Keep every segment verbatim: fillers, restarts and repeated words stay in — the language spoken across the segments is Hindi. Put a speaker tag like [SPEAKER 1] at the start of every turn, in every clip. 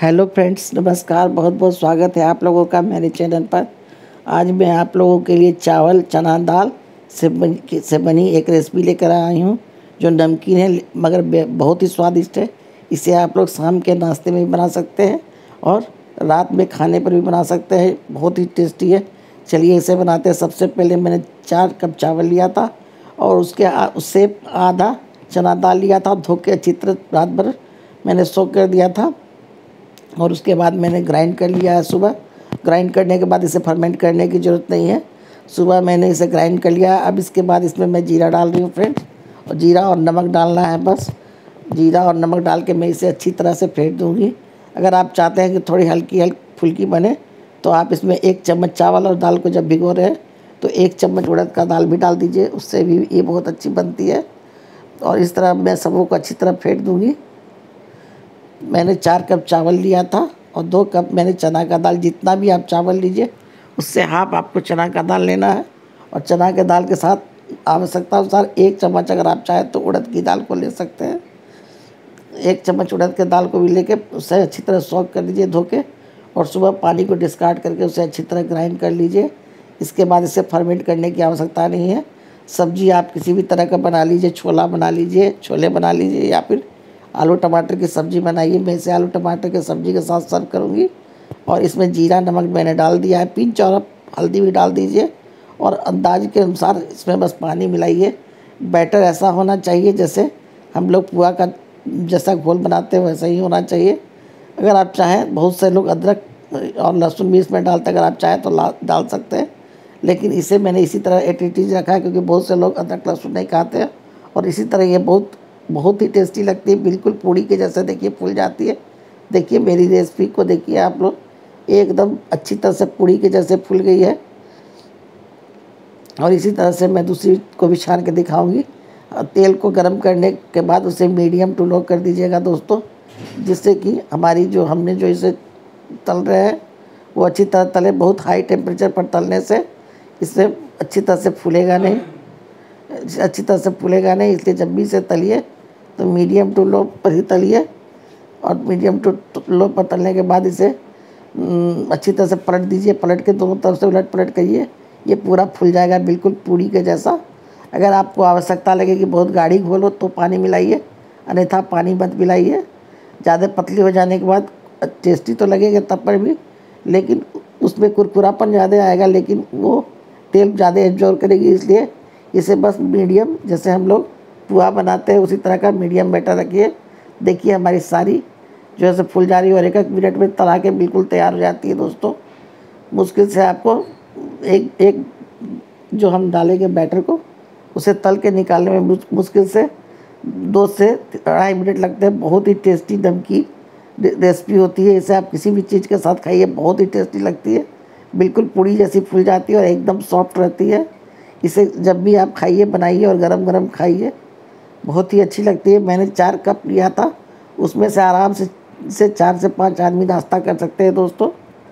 [SPEAKER 1] हेलो फ्रेंड्स, नमस्कार। बहुत बहुत स्वागत है आप लोगों का मेरे चैनल पर। आज मैं आप लोगों के लिए चावल चना दाल से बन से बनी एक रेसिपी लेकर आई हूँ जो नमकीन है मगर बहुत ही स्वादिष्ट है। इसे आप लोग शाम के नाश्ते में भी बना सकते हैं और रात में खाने पर भी बना सकते हैं। बहुत ही टेस्टी है। चलिए इसे बनाते हैं। सबसे पहले मैंने चार कप चावल लिया था और उसके उससे आधा चना दाल लिया था। धो के अच्छी तरह रात भर मैंने सोख कर दिया था और उसके बाद मैंने ग्राइंड कर लिया है। सुबह ग्राइंड करने के बाद इसे फर्मेंट करने की ज़रूरत नहीं है। सुबह मैंने इसे ग्राइंड कर लिया। अब इसके बाद इसमें मैं जीरा डाल रही हूँ फ्रेंड्स, और जीरा और नमक डालना है बस। जीरा और नमक डाल के मैं इसे अच्छी तरह से फेंट दूँगी। अगर आप चाहते हैं कि थोड़ी हल्की हल्की फुल्की बने तो आप इसमें एक चम्मच चावल और दाल को जब भिगो रहे हैं तो एक चम्मच उड़द का दाल भी डाल दीजिए, उससे भी ये बहुत अच्छी बनती है। और इस तरह मैं सबों को अच्छी तरह फेंट दूँगी। मैंने चार कप चावल लिया था और दो कप मैंने चना का दाल। जितना भी आप चावल लीजिए उससे हाफ आपको चना का दाल लेना है। और चना के दाल के साथ आवश्यकता अनुसार एक चम्मच अगर आप चाहें तो उड़द की दाल को ले सकते हैं। एक चम्मच उड़द के दाल को भी लेके उसे अच्छी तरह सॉक कर लीजिए धो के, और सुबह पानी को डिस्कार्ड करके उसे अच्छी तरह ग्राइंड कर लीजिए। इसके बाद इसे फर्मेंट करने की आवश्यकता नहीं है। सब्जी आप किसी भी तरह का बना लीजिए, छोला बना लीजिए, छोले बना लीजिए, या फिर आलू टमाटर की सब्ज़ी बनाइए। मैं इसे आलू टमाटर की सब्ज़ी के साथ सर्व करूँगी। और इसमें जीरा नमक मैंने डाल दिया है, पिंच और हल्दी भी डाल दीजिए। और अंदाज के अनुसार इसमें बस पानी मिलाइए। बैटर ऐसा होना चाहिए जैसे हम लोग पुआ का जैसा घोल बनाते हैं वैसा ही होना चाहिए। अगर आप चाहें, बहुत से लोग अदरक और लहसुन भी इसमें डालते हैं, अगर आप चाहें तो डाल सकते हैं, लेकिन इसे मैंने इसी तरह एटीटीज रखा है क्योंकि बहुत से लोग अदरक लहसुन नहीं खाते हैं। और इसी तरह ये बहुत बहुत ही टेस्टी लगती है। बिल्कुल पूड़ी के जैसे देखिए फूल जाती है। देखिए मेरी रेसिपी को देखिए आप लोग, एकदम अच्छी तरह से पूड़ी के जैसे फूल गई है। और इसी तरह से मैं दूसरी को भी छान के दिखाऊंगी। तेल को गर्म करने के बाद उसे मीडियम टू लो कर दीजिएगा दोस्तों, जिससे कि हमारी जो हमने जो इसे तल रहे हैं वो अच्छी तरह तले। बहुत हाई टेम्परेचर पर तलने से इससे अच्छी तरह से फूलेगा नहीं, अच्छी तरह से फूलेगा नहीं। इसलिए जब भी इसे तलिए तो मीडियम टू लो पर ही तलिए। और मीडियम टू लो पर तलने के बाद इसे अच्छी तरह से पलट दीजिए। पलट के दोनों तरफ से उलट पलट करिए, ये पूरा फूल जाएगा बिल्कुल पूड़ी के जैसा। अगर आपको आवश्यकता लगे कि बहुत गाढ़ी घोल हो तो पानी मिलाइए, अन्यथा पानी मत मिलाइए। ज़्यादा पतली हो जाने के बाद टेस्टी तो लगेगा तब पर भी, लेकिन उसमें कुरकुरापन ज़्यादा आएगा, लेकिन वो तेल ज़्यादा एब्जॉर्ब करेगी। इसलिए इसे बस मीडियम, जैसे हम लोग पुआ बनाते हैं उसी तरह का मीडियम बैटर रखिए। देखिए हमारी सारी जो है फूल जा रही है और एक एक मिनट में तला के बिल्कुल तैयार हो जाती है दोस्तों। मुश्किल से आपको एक एक जो हम डालेंगे बैटर को उसे तल के निकालने में मुश्किल से दो से अढ़ाई मिनट लगते हैं। बहुत ही टेस्टी नमकीन रेसिपी होती है। इसे आप किसी भी चीज़ के साथ खाइए, बहुत ही टेस्टी लगती है। बिल्कुल पूड़ी जैसी फूल जाती है और एकदम सॉफ्ट रहती है। इसे जब भी आप खाइए बनाइए और गरम गरम खाइए, बहुत ही अच्छी लगती है। मैंने चार कप लिया था, उसमें से आराम से से चार से पाँच आदमी नाश्ता कर सकते हैं दोस्तों।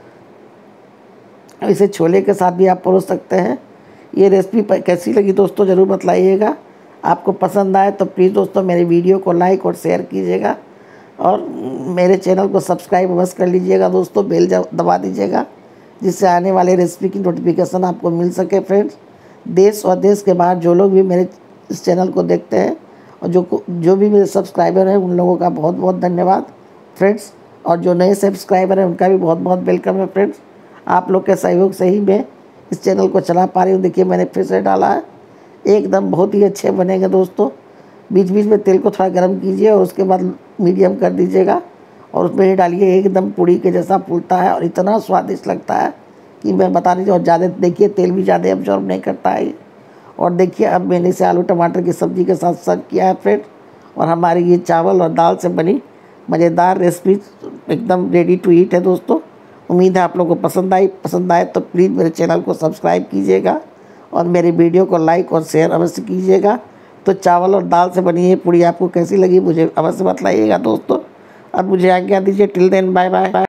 [SPEAKER 1] इसे छोले के साथ भी आप परोस सकते हैं। ये रेसिपी कैसी लगी दोस्तों ज़रूर बताइएगा। आपको पसंद आए तो प्लीज़ दोस्तों मेरे वीडियो को लाइक और शेयर कीजिएगा, और मेरे चैनल को सब्सक्राइब अवश्य कर लीजिएगा दोस्तों। बेल दबा दीजिएगा जिससे आने वाले रेसिपी की नोटिफिकेशन आपको मिल सके। फ्रेंड्स, देश और देश के बाहर जो लोग भी मेरे इस चैनल को देखते हैं और जो जो भी मेरे सब्सक्राइबर हैं उन लोगों का बहुत बहुत धन्यवाद फ्रेंड्स। और जो नए सब्सक्राइबर हैं उनका भी बहुत बहुत वेलकम है फ्रेंड्स। आप लोग के सहयोग से ही मैं इस चैनल को चला पा रही हूँ। देखिए मैंने फिर से डाला है, एकदम बहुत ही अच्छे बनेंगे दोस्तों। बीच बीच में तेल को थोड़ा गर्म कीजिए और उसके बाद मीडियम कर दीजिएगा और उसमें ही डालिए। एकदम पूड़ी के जैसा फूलता है और इतना स्वादिष्ट लगता है कि मैं बता नहीं। और ज़्यादा देखिए तेल भी ज़्यादा एब्जॉर्ब नहीं करता है। और देखिए अब मैंने इसे आलू टमाटर की सब्ज़ी के साथ सर्व किया है फ्रेंड। और हमारी ये चावल और दाल से बनी मज़ेदार रेसिपी एकदम रेडी टू ईट है दोस्तों। उम्मीद है आप लोगों को पसंद आई। पसंद आए तो प्लीज़ मेरे चैनल को सब्सक्राइब कीजिएगा और मेरे वीडियो को लाइक और शेयर अवश्य कीजिएगा। तो चावल और दाल से बनी ये पूड़ी आपको कैसी लगी मुझे अवश्य बताइएगा दोस्तों। अब मुझे आज्ञा दीजिए। Till then bye bye.